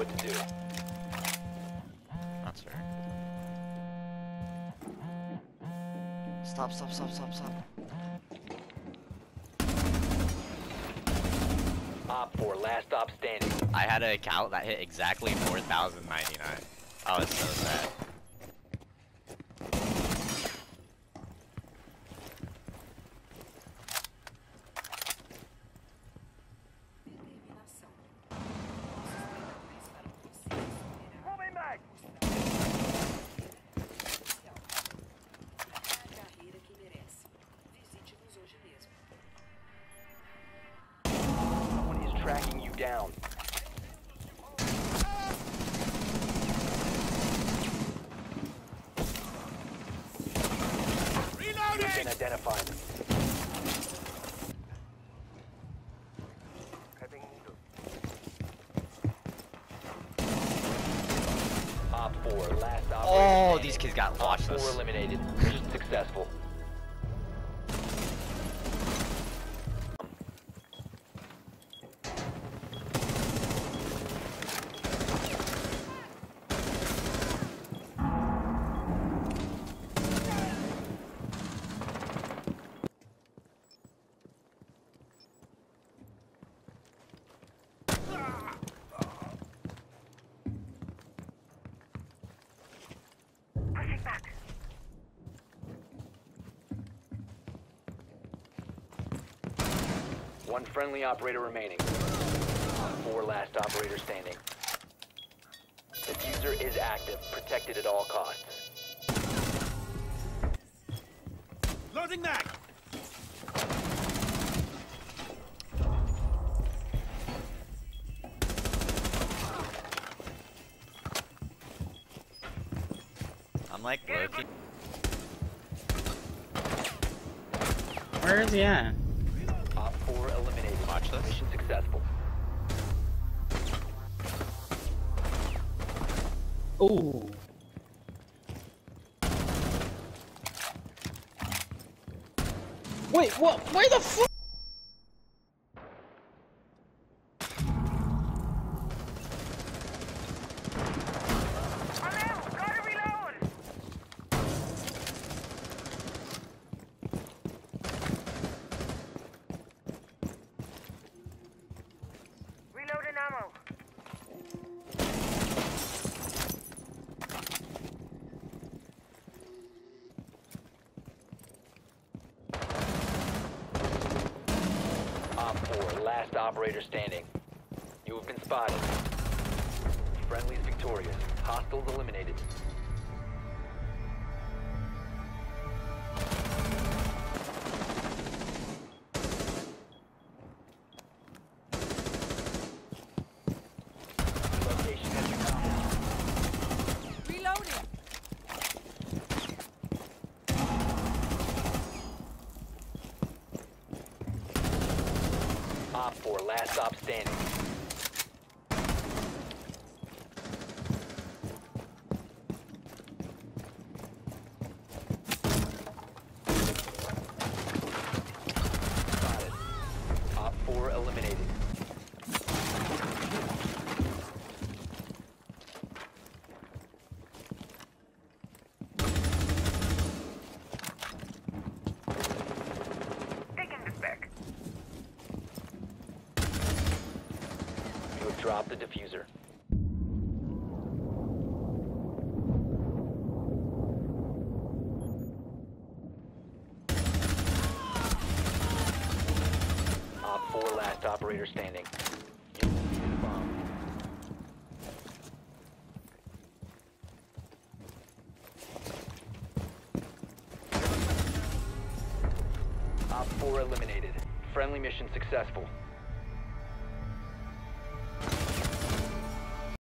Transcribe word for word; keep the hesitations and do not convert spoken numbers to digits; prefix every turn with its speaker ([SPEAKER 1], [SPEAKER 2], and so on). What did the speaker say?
[SPEAKER 1] what to do.
[SPEAKER 2] That's fair. Stop, stop, stop, stop, stop.
[SPEAKER 1] Op four, last stop standing.
[SPEAKER 2] I had an account that hit exactly four thousand ninety-nine. I was so sad.
[SPEAKER 1] Someone is tracking you down. You've been identified. Op four, last operator
[SPEAKER 2] Oh,
[SPEAKER 1] standing.
[SPEAKER 2] these kids got
[SPEAKER 1] Op
[SPEAKER 2] watch
[SPEAKER 1] four
[SPEAKER 2] this.
[SPEAKER 1] eliminated. Mission successful. One friendly operator remaining. Four last operator standing. Diffuser is active, protected at all costs.
[SPEAKER 3] Loading mag!
[SPEAKER 2] I'm like Loki.
[SPEAKER 4] Where is he at?
[SPEAKER 1] Op four eliminated.
[SPEAKER 2] Watch this.
[SPEAKER 1] Mission successful.
[SPEAKER 4] Ooh. Wait, what? Where the fuck? Op four, last operator standing. You have been spotted. Friendly's victorious. Hostiles eliminated. Location has been accomplished.
[SPEAKER 5] Reloading.
[SPEAKER 1] Op four, last stop standing. Spotted. Op four eliminated. You have dropped the diffuser. Op four, last operator standing. You defused the bomb. Op four eliminated. Friendly mission successful.